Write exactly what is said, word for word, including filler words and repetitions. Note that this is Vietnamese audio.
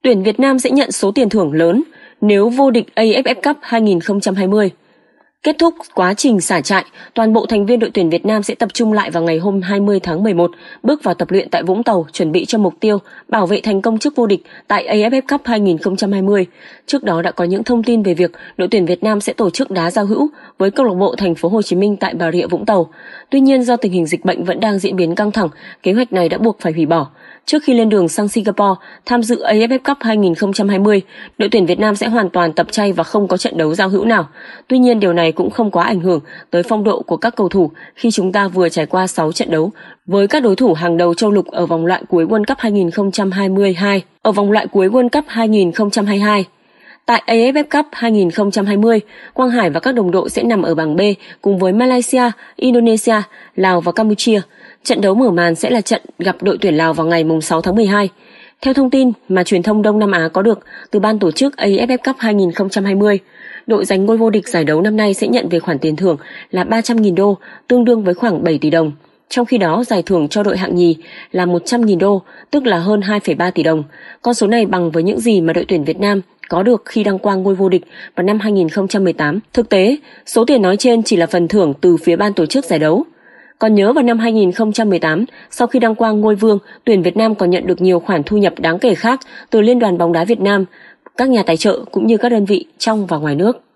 Tuyển Việt Nam sẽ nhận số tiền thưởng lớn nếu vô địch a ép ép Cup hai không hai không. Kết thúc quá trình xả trại, toàn bộ thành viên đội tuyển Việt Nam sẽ tập trung lại vào ngày hôm hai mươi tháng mười một, bước vào tập luyện tại Vũng Tàu, chuẩn bị cho mục tiêu bảo vệ thành công chức vô địch tại a ép ép Cup hai không hai không. Trước đó đã có những thông tin về việc đội tuyển Việt Nam sẽ tổ chức đá giao hữu với câu lạc bộ Thành phố Hồ Chí Minh tại Bà Rịa Vũng Tàu. Tuy nhiên, do tình hình dịch bệnh vẫn đang diễn biến căng thẳng, kế hoạch này đã buộc phải hủy bỏ. Trước khi lên đường sang Singapore tham dự a ép ép Cup hai không hai không, đội tuyển Việt Nam sẽ hoàn toàn tập chay và không có trận đấu giao hữu nào. Tuy nhiên, điều này cũng không quá ảnh hưởng tới phong độ của các cầu thủ khi chúng ta vừa trải qua sáu trận đấu với các đối thủ hàng đầu châu lục ở vòng loại cuối World Cup hai không hai hai, ở vòng loại cuối World Cup hai không hai hai. Tại a ép ép Cup hai không hai không, Quang Hải và các đồng đội sẽ nằm ở bảng B cùng với Malaysia, Indonesia, Lào và Campuchia. Trận đấu mở màn sẽ là trận gặp đội tuyển Lào vào ngày sáu tháng mười hai. Theo thông tin mà truyền thông Đông Nam Á có được từ ban tổ chức a ép ép Cup hai không hai không, đội giành ngôi vô địch giải đấu năm nay sẽ nhận về khoản tiền thưởng là ba trăm nghìn đô, tương đương với khoảng bảy tỷ đồng. Trong khi đó, giải thưởng cho đội hạng nhì là một trăm nghìn đô, tức là hơn hai phẩy ba tỷ đồng. Con số này bằng với những gì mà đội tuyển Việt Nam có được khi đăng quang ngôi vô địch vào năm hai không một tám. Thực tế, số tiền nói trên chỉ là phần thưởng từ phía ban tổ chức giải đấu. Còn nhớ vào năm hai không một tám, sau khi đăng quang ngôi vương, tuyển Việt Nam còn nhận được nhiều khoản thu nhập đáng kể khác từ Liên đoàn bóng đá Việt Nam, các nhà tài trợ cũng như các đơn vị trong và ngoài nước.